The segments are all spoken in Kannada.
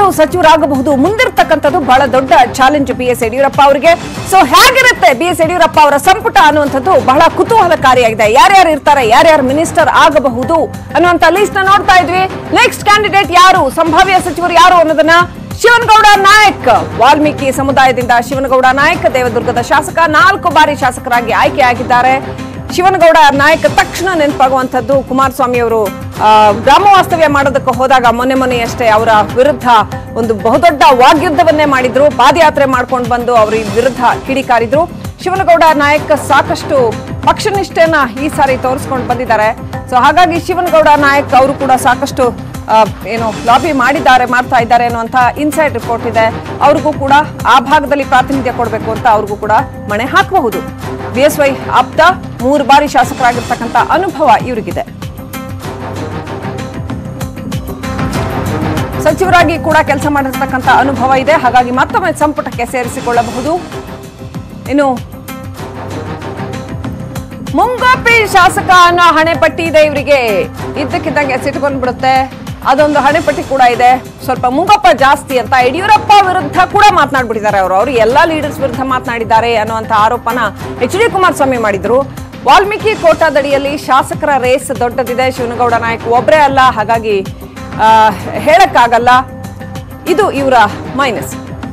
ಯಾರು ಸಚಿವರಾಗಬಹುದು ಮುಂದಿರತಕ್ಕಂಥದ್ದು ಬಹಳ ದೊಡ್ಡ ಚಾಲೆಂಜ್ ಬಿಎಸ್ ಯಡಿಯೂರಪ್ಪ ಅವರಿಗೆ. ಸೊ ಹೇಗಿರುತ್ತೆ ಬಿಎಸ್ ಯಡಿಯೂರಪ್ಪ ಅವರ ಸಂಪುಟ ಅನ್ನುವಂಥದ್ದು ಬಹಳ ಕುತೂಹಲಕಾರಿಯಾಗಿದೆ. ಯಾರ್ಯಾರು ಇರ್ತಾರೆ, ಯಾರ್ಯಾರು ಮಿನಿಸ್ಟರ್ ಆಗಬಹುದು ಅನ್ನುವಂಥ ಲಿಸ್ಟ್ ನ ನೋಡ್ತಾ ಇದ್ವಿ. ನೆಕ್ಸ್ಟ್ ಕ್ಯಾಂಡಿಡೇಟ್ ಯಾರು, ಸಂಭಾವ್ಯ ಸಚಿವರು ಯಾರು ಅನ್ನೋದನ್ನ ಶಿವನಗೌಡ ನಾಯಕ್, ವಾಲ್ಮೀಕಿ ಸಮುದಾಯದಿಂದ ಶಿವನಗೌಡ ನಾಯಕ್ ದೇವದುರ್ಗದ ಶಾಸಕ, 4 ಬಾರಿ ಶಾಸಕರಾಗಿ ಆಯ್ಕೆಯಾಗಿದ್ದಾರೆ. ಶಿವನಗೌಡ ನಾಯಕ್ ತಕ್ಷಣ ನೆನಪಾಗುವಂತದ್ದು ಕುಮಾರಸ್ವಾಮಿ ಅವರು ಗ್ರಾಮ ವಾಸ್ತವ್ಯ ಮಾಡೋದಕ್ಕೆ ಹೋದಾಗ ಮೊನ್ನೆಯಷ್ಟೇ ಅವರ ವಿರುದ್ಧ ಒಂದು ಬಹುದೊಡ್ಡ ವಾಗ್ಯುದ್ಧವನ್ನೇ ಮಾಡಿದ್ರು. ಪಾದಯಾತ್ರೆ ಮಾಡ್ಕೊಂಡು ಬಂದು ಅವರ ವಿರುದ್ಧ ಕಿಡಿಕಾರಿದ್ರು. ಶಿವನಗೌಡ ನಾಯಕ್ ಸಾಕಷ್ಟು ಪಕ್ಷನಿಷ್ಠೆಯನ್ನ ಈ ಸಾರಿ ತೋರಿಸ್ಕೊಂಡು ಬಂದಿದ್ದಾರೆ. ಸೊ ಹಾಗಾಗಿ ಶಿವನಗೌಡ ನಾಯಕ್ ಅವರು ಕೂಡ ಸಾಕಷ್ಟು ಲಾಬಿ ಮಾಡ್ತಾ ಇದ್ದಾರೆ ಅನ್ನುವಂತ ಇನ್ಸೈಡ್ ರಿಪೋರ್ಟ್ ಇದೆ. ಅವ್ರಿಗೂ ಕೂಡ ಆ ಭಾಗದಲ್ಲಿ ಪ್ರಾತಿನಿಧ್ಯ ಕೊಡಬೇಕು ಅಂತ ಅವ್ರಿಗೂ ಕೂಡ ಮಣೆ ಹಾಕಬಹುದು. ಬಿಎಸ್ವೈ ಆಪ್ತ, 3 ಬಾರಿ ಶಾಸಕರಾಗಿರ್ತಕ್ಕಂಥ ಅನುಭವ ಇವರಿಗಿದೆ. ಸಚಿವರಾಗಿ ಕೂಡ ಕೆಲಸ ಮಾಡಿರ್ತಕ್ಕಂಥ ಅನುಭವ ಇದೆ. ಹಾಗಾಗಿ ಮತ್ತೊಮ್ಮೆ ಸಂಪುಟಕ್ಕೆ ಸೇರಿಸಿಕೊಳ್ಳಬಹುದು. ಇನ್ನು ಮುಂಗೋಪಿ ಶಾಸಕ ಅನ್ನೋ ಹಣೆಪಟ್ಟಿ ಇದೆ ಇವರಿಗೆ. ಇದ್ದಕ್ಕಿದ್ದಂಗೆ ಸಿಟ್ಟು ಬಂದ್ಬಿಡುತ್ತೆ. ಅದೊಂದು ಹಣೆಪಟ್ಟಿ ಕೂಡ ಇದೆ. ಸ್ವಲ್ಪ ಮುಂಗೋಪ ಜಾಸ್ತಿ ಅಂತ ಯಡಿಯೂರಪ್ಪ ವಿರುದ್ಧ ಕೂಡ ಮಾತನಾಡ್ಬಿಟ್ಟಿದ್ದಾರೆ. ಅವರು ಎಲ್ಲಾ ಲೀಡರ್ಸ್ ವಿರುದ್ಧ ಮಾತನಾಡಿದ್ದಾರೆ ಅನ್ನುವಂಥ ಆರೋಪನ ಎಚ್.ಡಿ. ಕುಮಾರಸ್ವಾಮಿ ಮಾಡಿದ್ರು. ವಾಲ್ಮೀಕಿ ಕೋಟಾದಡಿಯಲ್ಲಿ ಶಾಸಕರ ರೇಸ್ ದೊಡ್ಡದಿದೆ. ಶಿವನಗೌಡ ನಾಯಕ್ ಒಬ್ಬರೇ ಅಲ್ಲ, ಹಾಗಾಗಿ ಹೇಳಕ್ಕಾಗಲ್ಲ. ಇದು ಇವರ ಮೈನಸ್.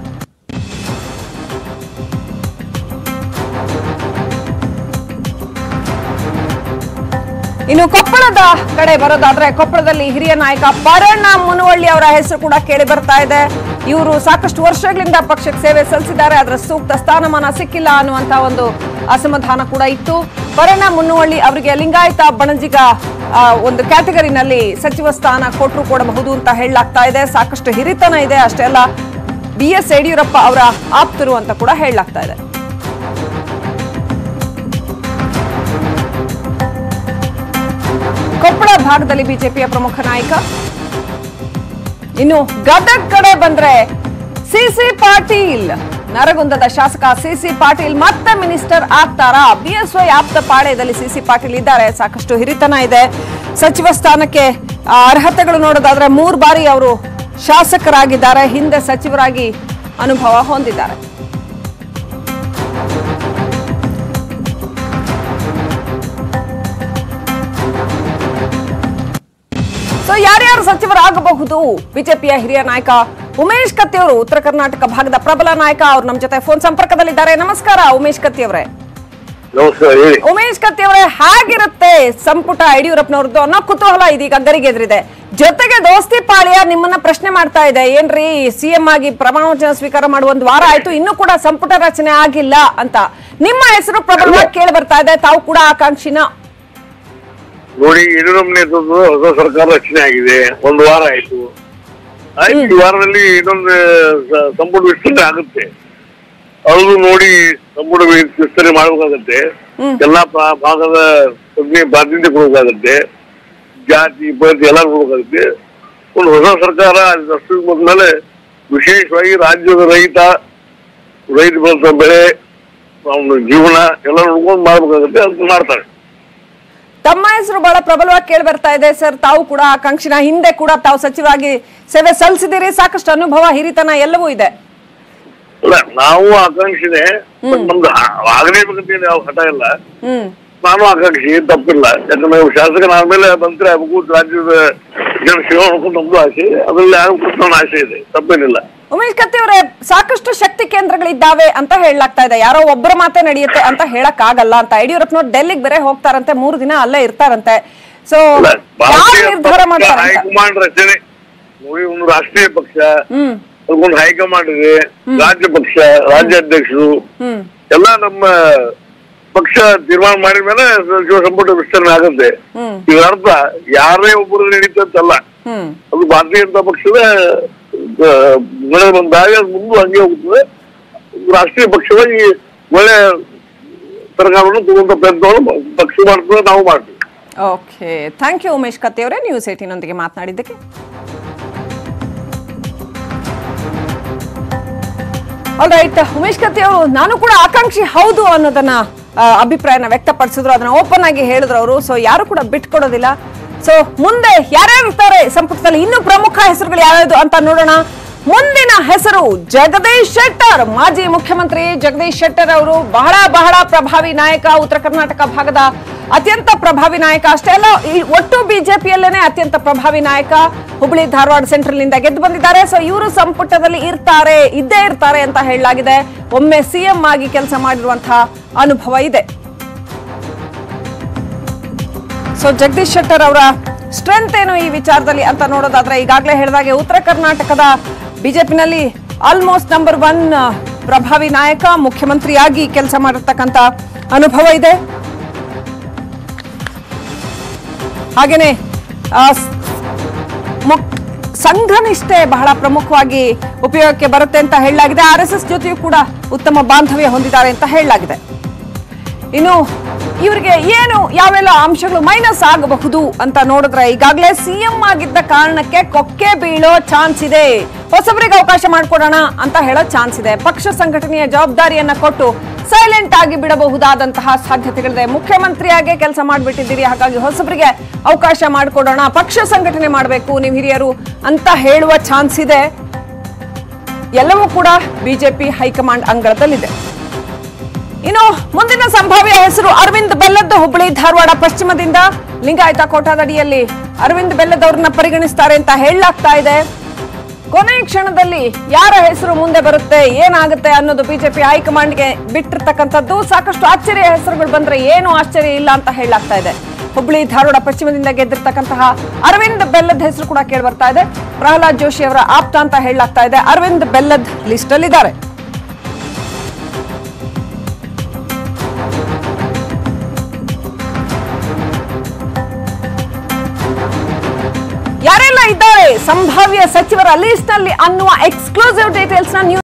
ಇನ್ನು ಕೊಪ್ಪಳದ ಕಡೆ ಬರೋದಾದ್ರೆ, ಕೊಪ್ಪಳದಲ್ಲಿ ಹಿರಿಯ ನಾಯಕ ಪರಣ್ಣ ಮುನವಳ್ಳಿ ಅವರ ಹೆಸರು ಕೂಡ ಕೇಳಿ ಬರ್ತಾ ಇದೆ. ಇವರು ಸಾಕಷ್ಟು ವರ್ಷಗಳಿಂದ ಪಕ್ಷಕ್ಕೆ ಸೇವೆ ಸಲ್ಲಿಸಿದ್ದಾರೆ. ಅದರ ಸೂಕ್ತ ಸ್ಥಾನಮಾನ ಸಿಕ್ಕಿಲ್ಲ ಅನ್ನುವಂತ ಒಂದು ಅಸಮಾಧಾನ ಕೂಡ ಇತ್ತು. ಪರಣ್ಣ ಮುನವಳ್ಳಿ ಅವರಿಗೆ ಲಿಂಗಾಯತ ಬಣಜಿಗ ಒಂದು ಕ್ಯಾಟಗರಿನಲ್ಲಿ ಸಚಿವ ಸ್ಥಾನ ಕೊಟ್ಟರು ಕೊಡಬಹುದು ಅಂತ ಹೇಳಲಾಗ್ತಾ ಇದೆ. ಸಾಕಷ್ಟು ಹಿರಿತನ ಇದೆ. ಅಷ್ಟೇ ಅಲ್ಲ, ಬಿಎಸ್ ಯಡಿಯೂರಪ್ಪ ಅವರ ಆಪ್ತರು ಅಂತ ಕೂಡ ಹೇಳಲಾಗ್ತಾ ಇದೆ. ಕೊಪ್ಪಳ ಭಾಗದಲ್ಲಿ ಬಿಜೆಪಿಯ ಪ್ರಮುಖ ನಾಯಕ. ಇನ್ನು ಗದಗ್ ಕಡೆ ಬಂದ್ರೆ ಸಿಸಿ ಪಾಟೀಲ್, ನರಗುಂದದ ಶಾಸಕ ಸಿಸಿ ಪಾಟೀಲ್ ಮತ್ತೆ ಮಿನಿಸ್ಟರ್ ಆಗ್ತಾರಾ? ಬಿಎಸ್ವೈ ಆಪ್ತ ಪಾಳ್ಯದಲ್ಲಿ ಸಿಸಿ ಪಾಟೀಲ್ ಇದ್ದಾರೆ. ಸಾಕಷ್ಟು ಹಿರಿತನ ಇದೆ. ಸಚಿವ ಸ್ಥಾನಕ್ಕೆ ಅರ್ಹತೆಗಳು ನೋಡೋದಾದ್ರೆ 3 ಬಾರಿ ಅವರು ಶಾಸಕರಾಗಿದ್ದಾರೆ. ಹಿಂದೆ ಸಚಿವರಾಗಿ ಅನುಭವ ಹೊಂದಿದ್ದಾರೆ. ಸೊ ಯಾರ್ಯಾರು ಸಚಿವರಾಗಬಹುದು? ಬಿಜೆಪಿಯ ಹಿರಿಯ ನಾಯಕ ಉಮೇಶ್ ಕತ್ತಿ ಅವರು, ಉತ್ತರ ಕರ್ನಾಟಕ ಭಾಗದ ಪ್ರಬಲ ನಾಯಕ. ಅವರು ನಮ್ಮ ಜೊತೆ ಫೋನ್ ಸಂಪರ್ಕದಲ್ಲಿದ್ದಾರೆ. ನಮಸ್ಕಾರ ಉಮೇಶ್ ಕತ್ತಿ ಅವರೇ. ಉಮೇಶ್ ಕತ್ತಿ ಅವರೇ, ಹೇಗಿರುತ್ತೆ ಸಂಪುಟ ಯಡಿಯೂರಪ್ಪನವ್ರದ್ದು ಅನ್ನೋ ಕುತೂಹಲ ಇದೀಗ ಗರಿಗೆದ್ರಿದೆ. ಜೊತೆಗೆ ದೋಸ್ತಿ ಪಾಳ್ಯ ನಿಮ್ಮನ್ನ ಪ್ರಶ್ನೆ ಮಾಡ್ತಾ ಇದೆ, ಏನ್ರಿ ಸಿಎಂ ಆಗಿ ಪ್ರಮಾಣ ವಚನ ಸ್ವೀಕಾರ ಮಾಡುವ 1 ವಾರ ಆಯ್ತು, ಇನ್ನೂ ಕೂಡ ಸಂಪುಟ ರಚನೆ ಆಗಿಲ್ಲ ಅಂತ. ನಿಮ್ಮ ಹೆಸರು ಪ್ರಬಲವಾಗಿ ಕೇಳಿ ಬರ್ತಾ ಇದೆ. ತಾವು ಕೂಡ ಆಕಾಂಕ್ಷಿನ? ನೋಡಿ, ಯಡಿಯೂರಪ್ಪ ನೇತೃತ್ವದ ಹೊಸ ಸರ್ಕಾರ ರಚನೆ ಆಗಿದೆ. 1 ವಾರ ಆಯ್ತು. ಈ ವಾರದಲ್ಲಿ ಇನ್ನೊಂದು ಸಂಪುಟ ವಿಸ್ತರಣೆ ಆಗುತ್ತೆ. ಅದು ನೋಡಿ ಸಂಪುಟ ವಿಸ್ತರಣೆ ಮಾಡಬೇಕಾಗತ್ತೆ. ಎಲ್ಲಾ ಭಾಗದ ಪ್ರಾತಿನಿಧ್ಯ ಕೊಡಬೇಕಾಗತ್ತೆ. ಜಾತಿ ಪದ್ಧತಿ ಎಲ್ಲ ಕೊಡಬೇಕಾಗುತ್ತೆ. ಒಂದು ಹೊಸ ಸರ್ಕಾರ ಅಷ್ಟು ಬಂದ್ಮೇಲೆ ವಿಶೇಷವಾಗಿ ರಾಜ್ಯದ ರೈತ ಬೆಳೆದ ಬೆಳೆ, ಅವನ ಜೀವನ ಎಲ್ಲ ನೋಡ್ಕೊಂಡು ಮಾಡ್ಬೇಕಾಗತ್ತೆ. ಅದನ್ನ ಮಾಡ್ತಾರೆ. ತಮ್ಮ ಹೆಸರು ಬಹಳ ಪ್ರಬಲವಾಗಿ ಕೇಳಿ ಬರ್ತಾ ಇದೆ ಸರ್. ತಾವು ಕೂಡ ಆಕಾಂಕ್ಷಿನ, ಹಿಂದೆ ಕೂಡ ತಾವು ಸಚಿವರಾಗಿ ಸೇವೆ ಸಲ್ಲಿಸಿದಿರಿ. ಸಾಕಷ್ಟು ಅನುಭವ, ಹಿರಿತನ ಎಲ್ಲವೂ ಇದೆ. ಅಲ್ಲ, ನಾವು ಆಕಾಂಕ್ಷಿನೇ. ನಮ್ದು ಆಗಲೇಬೇಕಂತ ಯಾವ ಹಠ ಇಲ್ಲ. ನಾನು ಆಕಾಂಕ್ಷಿ, ತಪ್ಪಿಲ್ಲ. ಯಾಕಂದ್ರೆ ಶಾಸಕನಾದ್ಮೇಲೆ ಮಂತ್ರಿ ಆಗಬೇಕು, ರಾಜ್ಯದ ಜನ ಸೇವೆ ಮಾಡ್ಕೊಂಡು ನಮ್ದು ಆಸೆ. ಅದ್ರಲ್ಲಿ ನನ್ನ ಆಸೆ ಇದೆ, ತಪ್ಪೇನಿಲ್ಲ. ಉಮೇಶ್ ಕತ್ತಿ ಅವರೇ, ಸಾಕಷ್ಟು ಶಕ್ತಿ ಕೇಂದ್ರಗಳಿದ್ದಾವೆ ಅಂತ ಹೇಳಲಾಗ್ತಾ ಇದೆ. ಯಾರೋ ಒಬ್ಬರ ಮಾತೆ ನಡೆಯುತ್ತೆ ಅಂತ ಹೇಳಕ್ ಆಗಲ್ಲ ಅಂತ. ಯಡಿಯೂರಪ್ಪನವ್ರು ಡೆಲ್ಲಿಗೆ ಬೇರೆ ಹೋಗ್ತಾರಂತೆ, 3 ದಿನ ಅಲ್ಲೇ ಇರ್ತಾರಂತೆ. ಸೊ ನಿರ್ಧಾರ ಮಾಡ್ತಾರೆ? ಹೈಕಮಾಂಡ್ ರಚನೆ ನೋಡಿ, ಒಂದು ರಾಷ್ಟ್ರೀಯ ಪಕ್ಷ, ಅದಕ್ಕೊಂದು ಹೈಕಮಾಂಡ್ ಇದೆ, ರಾಜ್ಯ ಪಕ್ಷ, ರಾಜ್ಯಾಧ್ಯಕ್ಷರು ಎಲ್ಲ ನಮ್ಮ ಪಕ್ಷ ತೀರ್ಮಾನ ಮಾಡಿದ ಮೇಲೆ ಸಚಿವ ಸಂಪುಟ ವಿಸ್ತರಣೆ ಆಗುತ್ತೆ. ಇದರ ಅರ್ಥ ಯಾರೇ ಒಬ್ಬರು ನಡೀತಂತಲ್ಲ. ಅದು ಭಾರತೀಯ ಜನತಾ ಪಕ್ಷದ ಬಂದಾಗ ಮುಂದೆ ಹಂಗೆ ಹೋಗುತ್ತದೆ. ರಾಷ್ಟ್ರೀಯ ಪಕ್ಷವಾಗಿ ಒಳ್ಳೆ ಸರ್ಕಾರವನ್ನು ತಗೊಂಡ ಪ್ರಯತ್ನವನ್ನು ಪಕ್ಷ ಮಾಡ್ತದೆ, ನಾವು ಮಾಡ್ತೀವಿ. Okay, thank you Umesh Katti ಅವರೇ, ನ್ಯೂಸ್ 18 ನೊಂದಿಗೆ ಮಾತನಾಡಿದ್ದಕ್ಕೆ. ಆಲ್ ರೈಟ್, ಉಮೇಶ್ ಕತ್ತಿ ಅವರು ನಾನು ಕೂಡ ಆಕಾಂಕ್ಷಿ ಹೌದು ಅನ್ನೋದನ್ನ ಅಭಿಪ್ರಾಯನ ವ್ಯಕ್ತಪಡಿಸಿದ್ರು. ಅದನ್ನ ಓಪನ್ ಆಗಿ ಹೇಳಿದ್ರು ಅವರು. ಸೊ ಯಾರು ಕೂಡ ಬಿಟ್ಕೊಡೋದಿಲ್ಲ. ಸೊ ಮುಂದೆ ಯಾರ್ಯಾರು ಇರ್ತಾರೆ ಸಂಪುಟದಲ್ಲಿ, ಇನ್ನು ಪ್ರಮುಖ ಹೆಸರುಗಳು ಯಾವ್ಯಾವುದು ಅಂತ ನೋಡೋಣ. ಮುಂದಿನ ಹೆಸರು ಜಗದೀಶ್ ಶೆಟ್ಟರ್. ಮಾಜಿ ಮುಖ್ಯಮಂತ್ರಿ ಜಗದೀಶ್ ಶೆಟ್ಟರ್ ಅವರು ಬಹಳ ಬಹಳ ಪ್ರಭಾವಿ ನಾಯಕ, ಉತ್ತರ ಕರ್ನಾಟಕ ಭಾಗದ ಅತ್ಯಂತ ಪ್ರಭಾವಿ ನಾಯಕ. ಅಷ್ಟೇ ಅಲ್ಲ, ಒಟ್ಟು ಬಿಜೆಪಿಯಲ್ಲೇನೆ ಅತ್ಯಂತ ಪ್ರಭಾವಿ ನಾಯಕ. ಹುಬ್ಬಳ್ಳಿ ಧಾರವಾಡ ಸೆಂಟ್ರಲ್ ನಿಂದ ಗೆದ್ದು ಬಂದಿದ್ದಾರೆ. ಸೊ ಇವರು ಸಂಪುಟದಲ್ಲಿ ಇದ್ದೇ ಇರ್ತಾರೆ ಅಂತ ಹೇಳಲಾಗಿದೆ. ಒಮ್ಮೆ ಸಿಎಂ ಆಗಿ ಕೆಲಸ ಮಾಡಿರುವಂತಹ ಅನುಭವ ಇದೆ. ಸೊ ಜಗದೀಶ್ ಶೆಟ್ಟರ್ ಅವರ ಸ್ಟ್ರೆಂತ್ ಏನು ಈ ವಿಚಾರದಲ್ಲಿ ಅಂತ ನೋಡೋದಾದ್ರೆ, ಈಗಾಗಲೇ ಹೇಳಿದಾಗೆ ಉತ್ತರ ಕರ್ನಾಟಕದ ಬಿಜೆಪಿನಲ್ಲಿ ಆಲ್ಮೋಸ್ಟ್ ನಂಬರ್ 1 ಪ್ರಭಾವಿ ನಾಯಕ, ಮುಖ್ಯಮಂತ್ರಿಯಾಗಿ ಕೆಲಸ ಮಾಡಿರ್ತಕ್ಕಂಥ ಅನುಭವ ಇದೆ. ಹಾಗೇನೆ ಸಂಘನಿಷ್ಠೆ ಬಹಳ ಪ್ರಮುಖವಾಗಿ ಉಪಯೋಗಕ್ಕೆ ಬರುತ್ತೆ ಅಂತ ಹೇಳಲಾಗಿದೆ. RSS ಜೊತೆಯೂ ಕೂಡ ಉತ್ತಮ ಬಾಂಧವ್ಯ ಹೊಂದಿದ್ದಾರೆ ಅಂತ ಹೇಳಲಾಗಿದೆ. ಇನ್ನು ಇವರಿಗೆ ಏನು ಯಾವೆಲ್ಲ ಅಂಶಗಳು ಮೈನಸ್ ಆಗಬಹುದು ಅಂತ ನೋಡಿದ್ರೆ, ಈಗಾಗಲೇ ಸಿಎಂ ಆಗಿದ್ದ ಕಾರಣಕ್ಕೆ ಕೊಕ್ಕೆ ಬೀಳೋ ಚಾನ್ಸ್ ಇದೆ. ಹೊಸಬರಿಗೆ ಅವಕಾಶ ಮಾಡಿಕೊಡೋಣ ಅಂತ ಹೇಳೋ ಚಾನ್ಸ್ ಇದೆ. ಪಕ್ಷ ಸಂಘಟನೆಯ ಜವಾಬ್ದಾರಿಯನ್ನ ಕೊಟ್ಟು ಸೈಲೆಂಟ್ ಆಗಿ ಬಿಡಬಹುದಾದಂತಹ ಸಾಧ್ಯತೆಗಳಿದೆ. ಮುಖ್ಯಮಂತ್ರಿಯಾಗಿ ಕೆಲಸ ಮಾಡಿಬಿಟ್ಟಿದ್ದೀರಿ, ಹಾಗಾಗಿ ಹೊಸಬರಿಗೆ ಅವಕಾಶ ಮಾಡಿಕೊಡೋಣ, ಪಕ್ಷ ಸಂಘಟನೆ ಮಾಡಬೇಕು ನೀವು ಹಿರಿಯರು ಅಂತ ಹೇಳುವ ಚಾನ್ಸ್ ಇದೆ. ಎಲ್ಲವೂ ಕೂಡ ಬಿಜೆಪಿ ಹೈಕಮಾಂಡ್ ಅಂಗಳದಲ್ಲಿದೆ. ಇನ್ನು ಮುಂದಿನ ಸಂಭಾವ್ಯ ಹೆಸರು ಅರವಿಂದ್ ಬೆಲ್ಲದ್. ಹುಬ್ಬಳ್ಳಿ ಧಾರವಾಡ ಪಶ್ಚಿಮದಿಂದ ಲಿಂಗಾಯತ ಕೋಟಾದಡಿಯಲ್ಲಿ ಅರವಿಂದ್ ಬೆಲ್ಲದ್ ಅವ್ರನ್ನ ಪರಿಗಣಿಸ್ತಾರೆ ಅಂತ ಹೇಳಲಾಗ್ತಾ ಇದೆ. ಕೊನೆಯ ಕ್ಷಣದಲ್ಲಿ ಯಾರ ಹೆಸರು ಮುಂದೆ ಬರುತ್ತೆ, ಏನಾಗುತ್ತೆ ಅನ್ನೋದು ಬಿಜೆಪಿ ಹೈಕಮಾಂಡ್ಗೆ ಬಿಟ್ಟಿರ್ತಕ್ಕಂಥದ್ದು. ಸಾಕಷ್ಟು ಆಶ್ಚರ್ಯ ಹೆಸರುಗಳು ಬಂದ್ರೆ ಏನು ಆಶ್ಚರ್ಯ ಇಲ್ಲ ಅಂತ ಹೇಳಲಾಗ್ತಾ ಇದೆ. ಹುಬ್ಬಳ್ಳಿ ಧಾರವಾಡ ಪಶ್ಚಿಮದಿಂದ ಗೆದ್ದಿರ್ತಕ್ಕಂತಹ ಅರವಿಂದ್ ಬೆಲ್ಲದ್ ಹೆಸರು ಕೂಡ ಕೇಳಿ ಬರ್ತಾ ಇದೆ. ಪ್ರಹ್ಲಾದ್ ಜೋಶಿ ಅವರ ಆಪ್ತ ಅಂತ ಹೇಳಲಾಗ್ತಾ ಇದೆ. ಅರವಿಂದ್ ಬೆಲ್ಲದ್ ಲಿಸ್ಟ್ ಅಲ್ಲಿ ಇದ್ದಾರೆ. ಯಾರೆಲ್ಲ ಇದ್ದಾರೆ ಸಂಭಾವ್ಯ ಸಚಿವರ ಲಿಸ್ಟ್ ನಲ್ಲಿ ಅನ್ನುವ ಎಕ್ಸ್ಕ್ಲೂಸಿವ್ ಡೀಟೇಲ್ಸ್ ನ